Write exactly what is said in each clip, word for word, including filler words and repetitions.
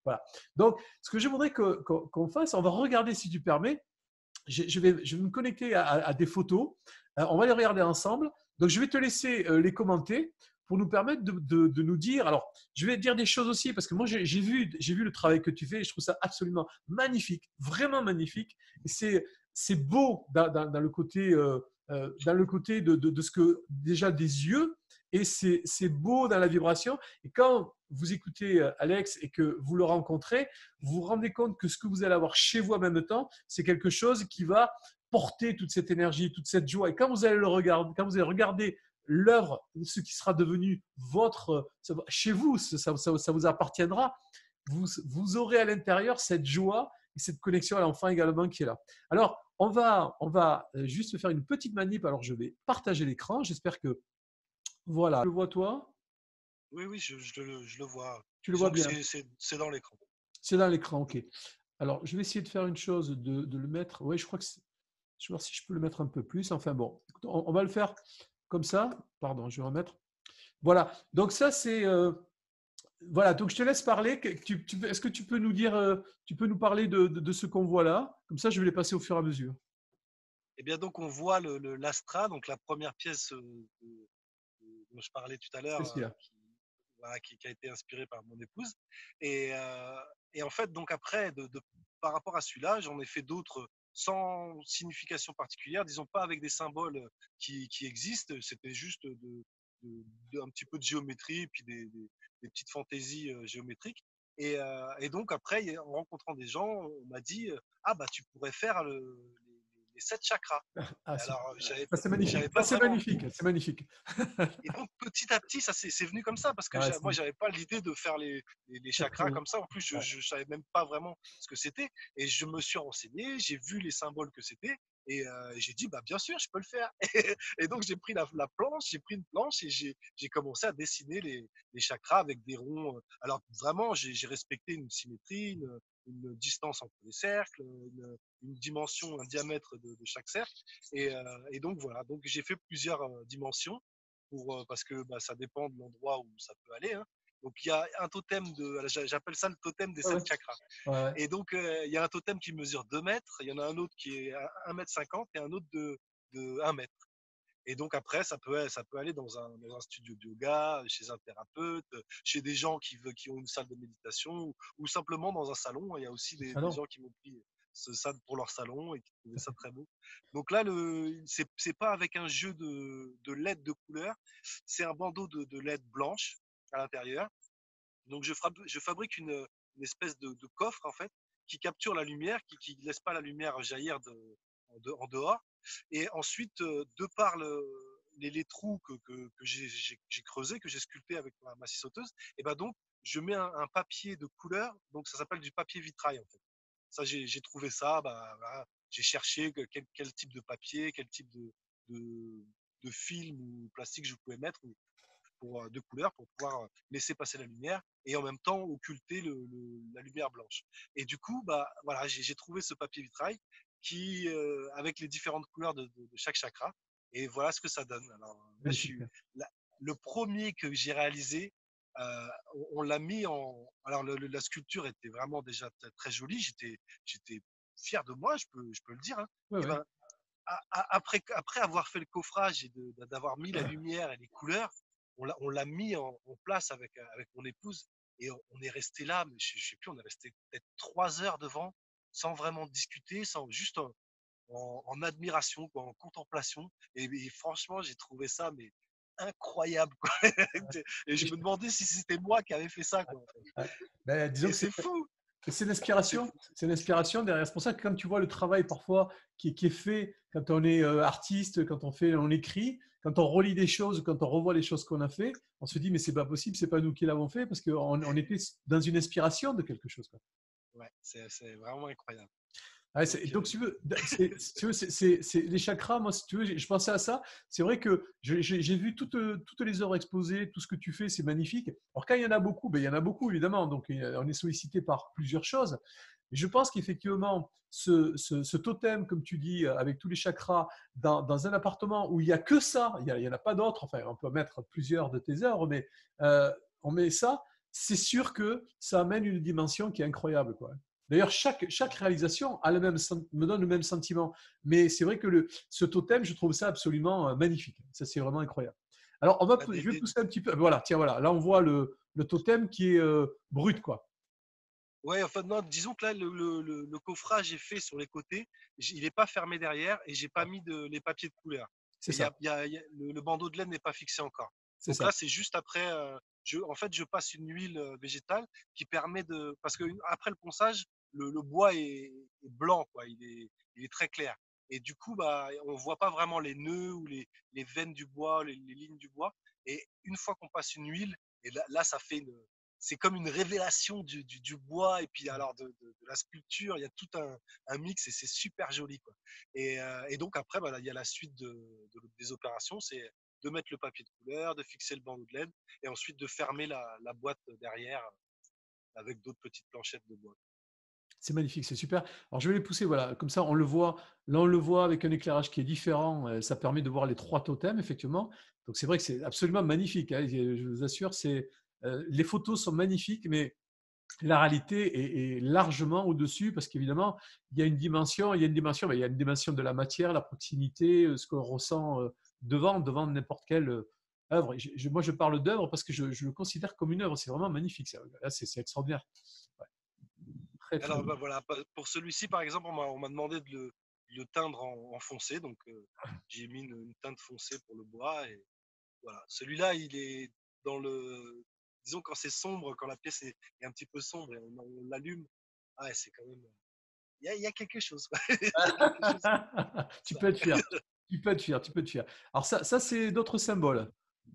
Voilà. Donc, ce que je voudrais que, qu'on, qu'on fasse, on va regarder, si tu permets, je, je vais, je vais me connecter à, à des photos. Euh, on va les regarder ensemble. Donc, je vais te laisser euh, les commenter pour nous permettre de, de, de, nous dire. Alors, je vais dire des choses aussi parce que moi, j'ai, j'ai, vu, j'ai vu le travail que tu fais et je trouve ça absolument magnifique, vraiment magnifique. Et c'est, c'est beau dans, dans, dans le côté, euh, euh, dans le côté de, de, de ce que déjà des yeux et c'est, c'est beau dans la vibration. Et quand vous écoutez Alex et que vous le rencontrez, vous vous rendez compte que ce que vous allez avoir chez vous en même temps, c'est quelque chose qui va porter toute cette énergie, toute cette joie. Et quand vous allez le regarder, quand vous allez regarder l'œuvre, ce qui sera devenu votre, chez vous, ça, ça, ça vous appartiendra, vous, vous aurez à l'intérieur cette joie et cette connexion à l'enfant également qui est là. Alors, on va, on va juste faire une petite manip. Alors, je vais partager l'écran. J'espère que, voilà. Tu le vois, toi? Oui, oui, je, je, le, je le vois. Tu le vois Disons que bien. c'est, c'est, c'est dans l'écran. C'est dans l'écran, ok. Alors, je vais essayer de faire une chose, de, de le mettre. Oui, je crois que c'est. Je vais voir si je peux le mettre un peu plus. Enfin bon, on, on va le faire comme ça. Pardon, je vais remettre. Voilà. Donc ça, c'est. Euh, voilà. Donc je te laisse parler. Tu, tu, est-ce que tu peux nous dire, euh, tu peux nous parler de, de, de ce qu'on voit là? Comme ça, je vais les passer au fur et à mesure. Eh bien, donc, on voit le, le, l'Astra, donc la première pièce euh, de, de, dont je parlais tout à C'est l'heure, euh, celui-là. qui, voilà, qui, qui a été inspirée par mon épouse. Et, euh, et en fait, donc après, de, de, par rapport à celui-là, j'en ai fait d'autres sans signification particulière, disons pas avec des symboles qui, qui existent, c'était juste de, de, de, un petit peu de géométrie, puis des, des, des petites fantaisies euh, géométriques. Et, euh, et donc après, en rencontrant des gens, on m'a dit ah bah tu pourrais faire le, les, les sept chakras. Ah, Alors j'avais ça, c'est magnifique. j'avais Ça, pas c'est vraiment. magnifique. C'est magnifique. Et donc petit à petit, ça c'est c'est venu comme ça parce que Ouais, j'a- c'est moi j'avais pas l'idée de faire les, les, les très, très chakras bien. comme ça. En plus, je, Ouais. je savais même pas vraiment ce que c'était. Et je me suis renseigné, j'ai vu les symboles que c'était. Et euh, j'ai dit, bah bien sûr, je peux le faire. Et, et donc j'ai pris la, la planche, j'ai pris une planche et j'ai j'ai commencé à dessiner les, les chakras avec des ronds. Alors vraiment, j'ai j'ai respecté une symétrie, une, une distance entre les cercles, une, une dimension, un diamètre de, de chaque cercle. Et, euh, et donc voilà, donc j'ai fait plusieurs euh, dimensions pour, euh, parce que bah, ça dépend de l'endroit où ça peut aller. Hein. Donc il y a un totem de, j'appelle ça le totem des Ouais, sept ouais. chakras. Ouais, ouais. Et donc euh, il y a un totem qui mesure deux mètres, il y en a un autre qui est à un mètre cinquante et un autre de, de un mètre. Et donc après, ça peut, ça peut aller dans un, dans un studio de yoga, chez un thérapeute, chez des gens qui, veulent, qui ont une salle de méditation ou, ou simplement dans un salon. Il y a aussi des, Ah des non. gens qui m'ont pris ce, ça pour leur salon et qui trouvaient ça très beau. Donc là, le, c'est, c'est pas avec un jeu de, de L E D de couleur, c'est un bandeau de, de L E D blanche à l'intérieur. Donc je, je fabrique une, une espèce de, de coffre en fait qui capture la lumière, qui ne laisse pas la lumière jaillir de, en, de, en dehors. Et ensuite, euh, de par le, les, les trous que, que, que j'ai, j'ai, j'ai creusés, que j'ai sculptés avec ma, ma scie sauteuse, et ben donc je mets un, un papier de couleur, donc ça s'appelle du papier vitrail en fait. Ça j'ai, j'ai trouvé ça, bah, voilà, j'ai cherché quel, quel type de papier, quel type de, de, de film ou plastique je pouvais mettre, pour, de couleurs pour pouvoir laisser passer la lumière et en même temps occulter le, le, la lumière blanche. Et du coup, bah, voilà, j'ai, j'ai trouvé ce papier vitrail qui, euh, avec les différentes couleurs de, de, de, chaque chakra. Et voilà ce que ça donne. Alors là, je Magnifique. suis la, le premier que j'ai réalisé. Euh, on, on l'a mis en. Alors le, le, la sculpture était vraiment déjà très, très jolie. J'étais, j'étais fier de moi, je peux, je peux le dire. Hein. Ouais, Et ouais. ben a, a, après, après avoir fait le coffrage et de, d'avoir mis la lumière et les couleurs, on l'a, on l'a mis en, en place avec, avec mon épouse et on, on est resté là, mais je, je sais plus, on est resté peut-être trois heures devant sans vraiment discuter, sans juste en, en, en admiration, quoi, en contemplation. Et, et franchement, j'ai trouvé ça mais incroyable. Quoi. Et je me demandais si c'était moi qui avais fait ça. Quoi, en fait. Ouais. Ben, disons Et que c'est c'est fou. c'est C'est l'inspiration. fou. C'est l'inspiration derrière. C'est pour ça que quand tu vois le travail parfois qui, qui est fait, quand on est euh, artiste, quand on fait, on écrit, quand on relit des choses, quand on revoit les choses qu'on a fait, on se dit mais c'est pas possible, c'est pas nous qui l'avons fait parce qu'on on était dans une inspiration de quelque chose. Quoi. Ouais, c'est, c'est vraiment incroyable. Ouais, Donc, c'est- donc, euh, si tu veux, c'est, si tu veux, c'est, c'est- c'est- les chakras, moi, si tu veux, je je pensais à ça. C'est vrai que je- j'ai j'ai vu toutes, toutes les œuvres exposées, tout ce que tu fais, c'est magnifique. Alors, quand il y en a beaucoup, ben, il y en a beaucoup, évidemment. Donc, euh, on est sollicité par plusieurs choses. Mais je pense qu'effectivement, ce, ce, ce totem, comme tu dis, euh, avec tous les chakras, dans, dans un appartement où il n'y a que ça, il n'y en a pas d'autres, enfin, on peut mettre plusieurs de tes œuvres, mais euh, on met ça, c'est sûr que ça amène une dimension qui est incroyable, quoi. D'ailleurs, chaque, chaque réalisation a le même, me donne le même sentiment. Mais c'est vrai que le, ce totem, je trouve ça absolument magnifique. Ça, c'est vraiment incroyable. Alors, on va, Bah, des, je vais des- pousser un petit peu. Voilà, tiens, voilà. Là, on voit le, le totem qui est euh, brut, quoi. Ouais, enfin, non, disons que là, le, le- le- le coffrage est fait sur les côtés. J- Il n'est pas fermé derrière et j'ai pas mis de, les papiers de couleur. C'est Et il y ça. a, il y a- il y a- le, le bandeau de laine n'est pas fixé encore. C'est Donc ça. là, c'est juste après. euh, je, en fait, je passe une huile euh, végétale qui permet de. Parce que une- après le ponçage, le, le bois est, est blanc, quoi. Il est, il est très clair. Et du coup, bah, on voit pas vraiment les nœuds ou les, les veines du bois, les, les lignes du bois. Et une fois qu'on passe une huile, et là, là ça fait une, c'est comme une révélation du, du, du bois et puis alors de, de, de, la sculpture. Il y a tout un, un mix et c'est super joli, quoi. Et, euh, et donc après, bah, il y a la suite de, de, des opérations, c'est de mettre le papier de couleur, de fixer le bandeau de laine et ensuite de fermer la, la boîte derrière avec d'autres petites planchettes de bois. C'est magnifique, c'est super. Alors, je vais les pousser, voilà, comme ça, on le voit. Là, on le voit avec un éclairage qui est différent. euh, Ça permet de voir les trois totems, effectivement. Donc, c'est vrai que c'est absolument magnifique, hein. Je vous assure, c'est, euh, les photos sont magnifiques, mais la réalité est, est largement au-dessus parce qu'évidemment, il y a une dimension, il y a une dimension, mais il y a une dimension de la matière, la proximité, euh, ce qu'on ressent euh, devant, devant n'importe quelle euh, œuvre. Et je- je- moi, je parle d'œuvre parce que je, je le considère comme une œuvre. C'est vraiment magnifique. Ça. Là, c'est c'est extraordinaire. Ouais. Très, très Alors beau. bah, voilà, pour celui-ci par exemple, on m'a demandé de le, de le teindre en, en, foncé, donc euh, j'ai mis une, une teinte foncée pour le bois et voilà. Celui-là, il est dans le, disons quand c'est sombre, quand la pièce est, est un petit peu sombre et on, on l'allume, ah, c'est quand même, il y a, il y a quelque chose. Il y a quelque chose. Tu Ça. peux être fier. Tu peux être fier. Tu peux être fier. Alors ça, ça c'est d'autres symboles.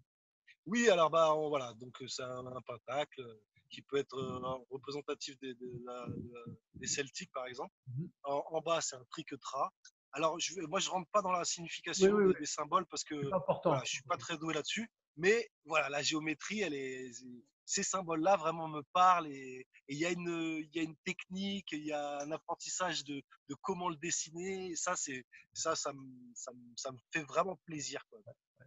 Oui, alors bah on- voilà, donc euh, c'est un, un pentacle euh, qui peut être euh, représentatif des, de la- de la- des Celtiques par exemple. Mhm. En, en bas, c'est un triquetra. Alors je, vais- moi, je rentre pas dans la Oui, signification oui, oui. des, des symboles parce C'est que pas important. voilà, je suis pas très doué là-dessus. Mais voilà, la géométrie, elle est, ces symboles-là vraiment me parlent et et il y a une, il y a une technique, il y a un apprentissage de, de comment le dessiner. Ça, c'est, ça, ça me, ça me, ça me fait vraiment plaisir, quoi,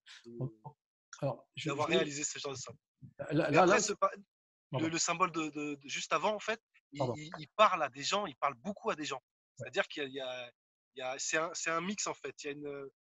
de- Alors, je, je d'avoir vais- réalisé ce genre de ça. là, Mais là, après, là, ce, le, pardon, le symbole de, de- de juste avant, en fait, il, pardon. il- il parle à des gens, il parle beaucoup à des gens. Ouais. C'est-à-dire qu'il y a, il y a- il y a- c'est un, c'est un mix, en fait. Il y a, une,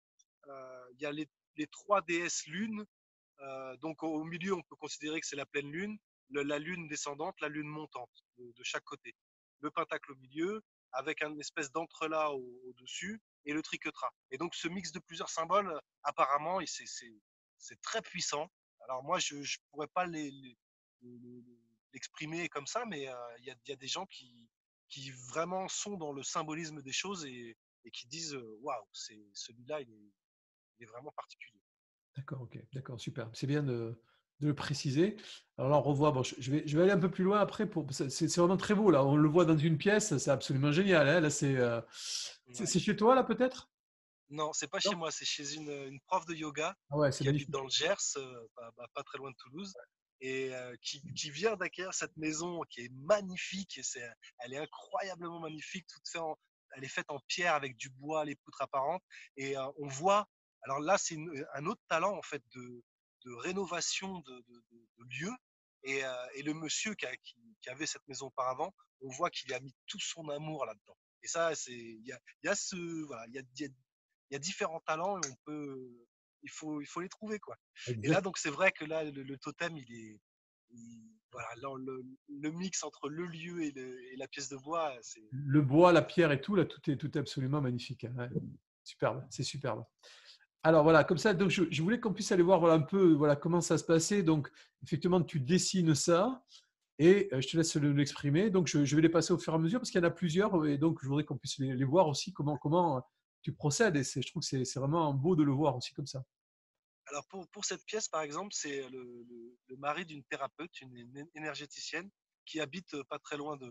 euh, il y a les, les trois déesses lunes. Euh, donc, au, au milieu, on peut considérer que c'est la pleine lune, le- la lune descendante, la lune montante, de, de chaque côté. Le pentacle au milieu, avec un espèce d'entrelac au- au-dessus, et le triquetra. Et donc, ce mix de plusieurs symboles, apparemment, et c'est c'est- c'est très puissant. Alors, moi, je ne pourrais pas les, les- les- l'exprimer comme ça, mais euh, il y, a, il y a des gens qui, qui vraiment sont dans le symbolisme des choses et, et qui disent euh, waouh, c'est celui-là, il est, il est vraiment particulier. D'accord, ok, d'accord, super. C'est bien de, de le préciser. Alors là, on revoit, bon, je, je vais, je vais aller un peu plus loin après. Pour, c'est c'est vraiment très beau, là. On le voit dans une pièce, c'est absolument génial, hein. Là, c'est euh, c'est Ouais. c'est chez toi, là, peut-être? Non, c'est pas chez Non. moi, c'est chez une, une prof de yoga Ah ouais, c'est qui habite magnifique. dans le Gers, euh, pas, bah, pas très loin de Toulouse, et euh, qui, qui vient d'acquérir cette maison qui est magnifique. Et c'est, elle est incroyablement magnifique, toute faite en, elle est faite en pierre avec du bois, les poutres apparentes. Et euh, on voit, alors là, c'est une- un autre talent en fait de, de rénovation de, de, de, de lieux. Et, euh, et le monsieur qui, a, qui, qui avait cette maison auparavant, on voit qu'il a mis tout son amour là-dedans. Et ça, c'est, il y a, il y a ce, voilà, il y a, il y a il y a différents talents et on peut, il faut, il faut les trouver, quoi. Et là, Exact. donc, c'est vrai que là, le, le totem, il est, il- voilà, là, le, le mix entre le lieu et, le, et la pièce de bois, c'est, Le bois, la pierre et tout, là, tout est, tout est absolument magnifique, hein. Ouais. Superbe, c'est superbe. Alors voilà, comme ça, donc je, je voulais qu'on puisse aller voir voilà, un peu voilà, comment ça se passait. Donc, effectivement, tu dessines ça et euh, je te laisse le- l'exprimer. Donc, je, je vais les passer au fur et à mesure parce qu'il y en a plusieurs et donc je voudrais qu'on puisse les, les voir aussi, comment, comment tu procèdes. Et c'est- je trouve que c'est c'est vraiment beau de le voir aussi comme ça. alors pour, pour cette pièce, par exemple, c'est le, le, le mari d'une thérapeute, une, une énergéticienne, qui habite euh, pas très loin de,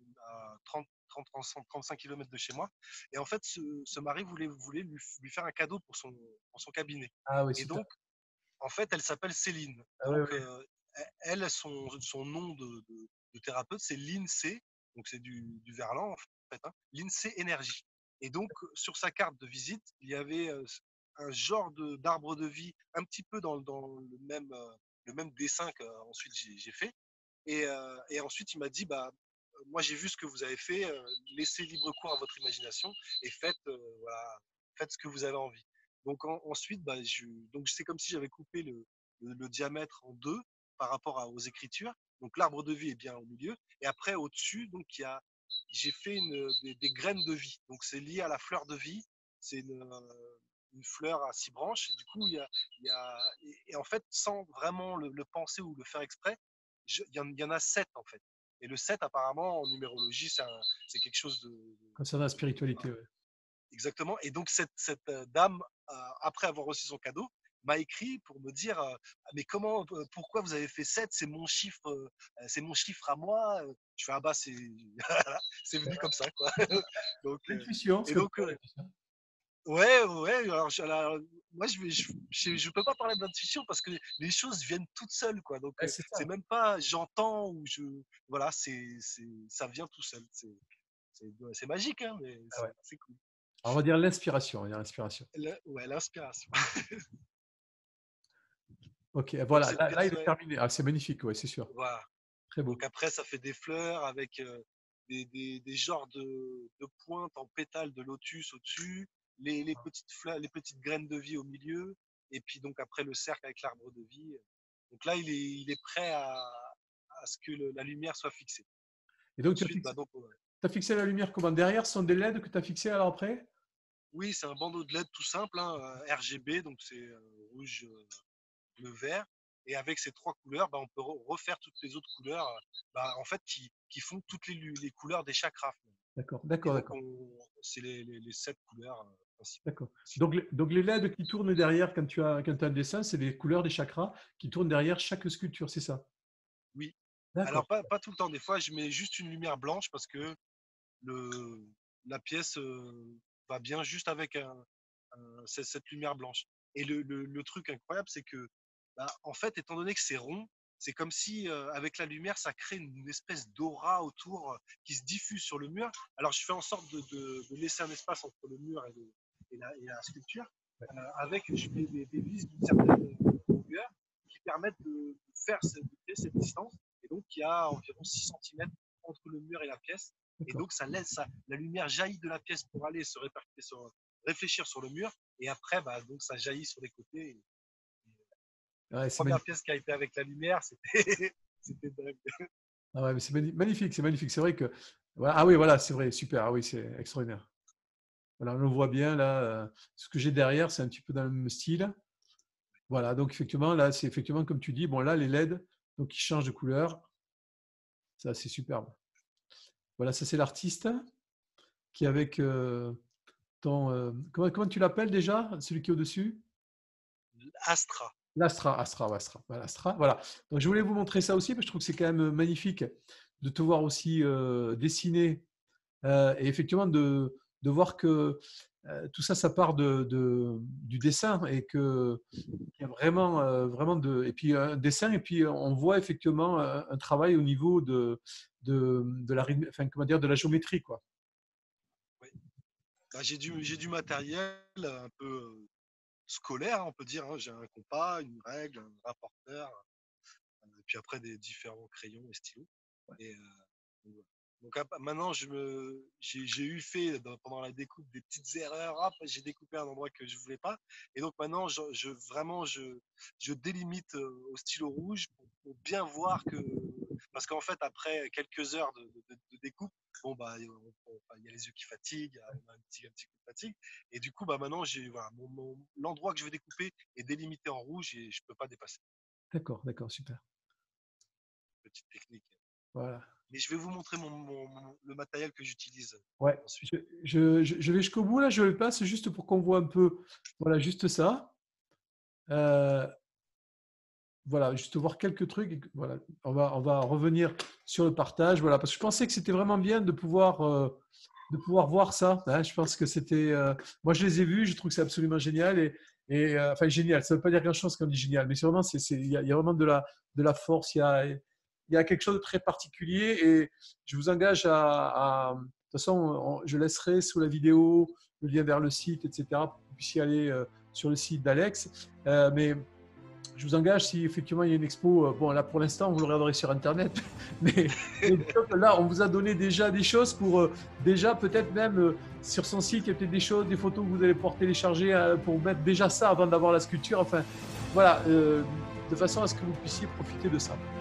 à trente, trente, trente-cinq kilomètres de chez moi. Et en fait, ce, ce mari voulait, voulait lui, lui faire un cadeau pour son, pour son cabinet. Ah oui, Et super. donc, en fait, elle s'appelle Céline. Ah oui, Donc, oui. euh, elle, son, son nom de, de, de thérapeute, c'est l'INSEE. Donc, c'est du, du verlan, en fait, hein, l'INSEE Énergie. Et donc, sur sa carte de visite, il y avait euh, un genre de, d'arbre de vie, un petit peu dans, dans le, même, euh, le même dessin qu'ensuite j'ai, j'ai fait. Et, euh, et ensuite, il m'a dit, bah, moi, j'ai vu ce que vous avez fait. euh, laissez libre cours à votre imagination et faites, euh, voilà, faites ce que vous avez envie. Donc en- ensuite, bah, je, donc c'est comme si j'avais coupé le, le, le diamètre en deux par rapport à- aux écritures. Donc l'arbre de vie est bien au milieu. Et après, au-dessus, donc il y a, j'ai fait une, des, des graines de vie. Donc c'est lié à la fleur de vie. C'est une, euh, une fleur à six branches. Et du coup, il y a, il y a et, et en fait, sans vraiment le, le penser ou le faire exprès, je- il y, en, il y en a sept en fait. Et le sept, apparemment, en numérologie, c'est un- c'est quelque chose de, Concernant la de- de- spiritualité, ouais. exactement. Et donc cette, cette euh, dame, euh, après avoir reçu son cadeau, m'a écrit pour me dire euh, ah, mais comment, euh, pourquoi vous avez fait sept? C'est mon chiffre, euh, c'est mon chiffre à moi. Je fais ah bah c'est c'est venu comme ça quoi. Donc euh, L'intuition, ce et que tu donc euh, as. ouais ouais. Alors, je- alors, moi je, vais- je je je peux pas parler d'intuition parce que les choses viennent toutes seules quoi. Donc Ouais, euh, c'est c'est ça. même pas j'entends ou je voilà c'est c'est ça vient tout seul. C'est c'est c'est magique hein, mais Ah c'est ouais. c'est cool. Alors, on va dire l'inspiration. On va dire l'inspiration. Le- ouais, l'inspiration. Ok, Donc voilà, cette là, là, pièce, il est ouais, terminé. Ah, c'est magnifique, ouais, c'est sûr. voilà. Très beau. Donc après, ça fait des fleurs avec euh, des, des, des genres de, de pointes en pétales de lotus au-dessus, les, les petites fleurs, les petites graines de vie au milieu, et puis donc après le cercle avec l'arbre de vie. Donc là, il est, il est prêt à, à ce que le- la lumière soit fixée. Et Et donc, tu as ensuite, bah fixé, donc, ouais. t'as fixé la lumière comment? Derrière, ce sont des L E D que tu as fixés alors après? Oui, c'est un bandeau de L E D tout simple, hein, euh, R G B, donc c'est euh, rouge, euh, le vert. Et avec ces trois couleurs, bah, on peut refaire toutes les autres couleurs, bah, en fait, qui, qui font toutes les, les couleurs des chakras. D'accord, Et d'accord, donc, d'accord. on, c'est les, les, les sept couleurs euh, principales. D'accord. Donc, les, donc, les L E D qui tournent derrière quand tu as, quand tu as un dessin, c'est les couleurs des chakras qui tournent derrière chaque sculpture, c'est ça? Oui. Alors, D'accord. pas, pas tout le temps. Des fois, je mets juste une lumière blanche parce que le, la pièce euh, va bien juste avec un, un- cette, cette lumière blanche. Et le, le, le truc incroyable, c'est que, bah, en fait, étant donné que c'est rond, c'est comme si, euh, avec la lumière, ça crée une espèce d'aura autour euh, qui se diffuse sur le mur. Alors, je fais en sorte de, de, de laisser un espace entre le mur et, le, et, la, et la sculpture. Euh, avec, je mets des, des vis d'une certaine longueur qui permettent de, de faire cette, de créer cette distance. Et donc, il y a environ six centimètres entre le mur et la pièce. Et D'accord. donc, ça laisse, ça, la lumière jaillit de la pièce pour aller se répercuter sur, réfléchir sur le mur. Et après, bah, donc, ça jaillit sur les côtés. Et, Ouais, la c'est première magnifique. pièce qui a été avec la lumière, c'était, c'était dingue. Ah ouais, mais c'est magni- magnifique, c'est magnifique. C'est vrai que. Voilà. Ah oui, voilà, c'est vrai, super. Ah oui, c'est extraordinaire. Voilà, on le voit bien là. euh, Ce que j'ai derrière, c'est un petit peu dans le même style. Voilà, donc effectivement, là, c'est effectivement comme tu dis. Bon, là, les L E D, donc ils changent de couleur. Ça, c'est superbe. Voilà, ça, c'est l'artiste qui est avec euh, ton. euh, comment, comment tu l'appelles déjà, celui qui est au-dessus? Astra. L'Astra, Astra, ouais, Astra, voilà, Astra, voilà. Donc, je voulais vous montrer ça aussi, parce que je trouve que c'est quand même magnifique de te voir aussi euh, dessiner euh, et effectivement de, de voir que euh, tout ça, ça part de, de- du dessin et que qu'il y a vraiment, euh, vraiment de, et puis un dessin et puis on voit effectivement un, un travail au niveau de, de, de la, rythme- enfin, comment dire, de la géométrie, quoi. Oui. Bah, j'ai du, j'ai du matériel un peu euh, scolaire, on peut dire. Hein. J'ai un compas, une règle, un rapporteur, et puis après des différents crayons et stylos. Et, euh, donc, voilà. Donc, ap- maintenant, je me, j'ai, j'ai eu fait dans- pendant la découpe des petites erreurs. Hop, j'ai découpé un endroit que je voulais pas. Et donc maintenant, je, je- vraiment, je, je délimite euh, au stylo rouge pour, pour bien voir que, parce qu'en fait, après quelques heures de, de- de découpe, bon bah, on- on- enfin, il y a les yeux qui fatiguent, on a un petit, un petit coup de fatigue. Et du coup, bah maintenant, j'ai, voilà, mon- mon- l'endroit que je vais découper est délimité en rouge et je peux pas dépasser. D'accord, d'accord, super. Petite technique. Voilà. Mais je vais vous montrer mon, mon- mon- le matériel que j'utilise Ouais, ensuite. je, je, je- je vais jusqu'au bout là, je le passe juste pour qu'on voit un peu, voilà, juste ça. Euh, voilà, juste voir quelques trucs. et que- Voilà, on va, on va revenir sur le partage, voilà, parce que je pensais que c'était vraiment bien de pouvoir, euh, de pouvoir voir ça. Hein. Je pense que c'était, euh, moi je les ai vus, je trouve que c'est absolument génial et, et euh, enfin génial. Ça veut pas dire grand-chose quand on dit génial, mais c'est vraiment, c'est, c'est- il y a, il y a vraiment de la, de la force. Il y a, il y a quelque chose de très particulier et je vous engage à, à- de toute façon, on- je laisserai sous la vidéo le lien vers le site, et cetera, pour que vous puissiez aller euh, sur le site d'Alex. Euh, mais je vous engage si effectivement il y a une expo. euh, Bon, là pour l'instant, vous le regarderez sur Internet. Mais, mais donc, là, on vous a donné déjà des choses pour euh, déjà peut-être même euh, sur son site, il y a peut-être des choses, des photos que vous allez pouvoir télécharger euh, pour mettre déjà ça avant d'avoir la sculpture. Enfin, voilà, euh, de façon à ce que vous puissiez profiter de ça.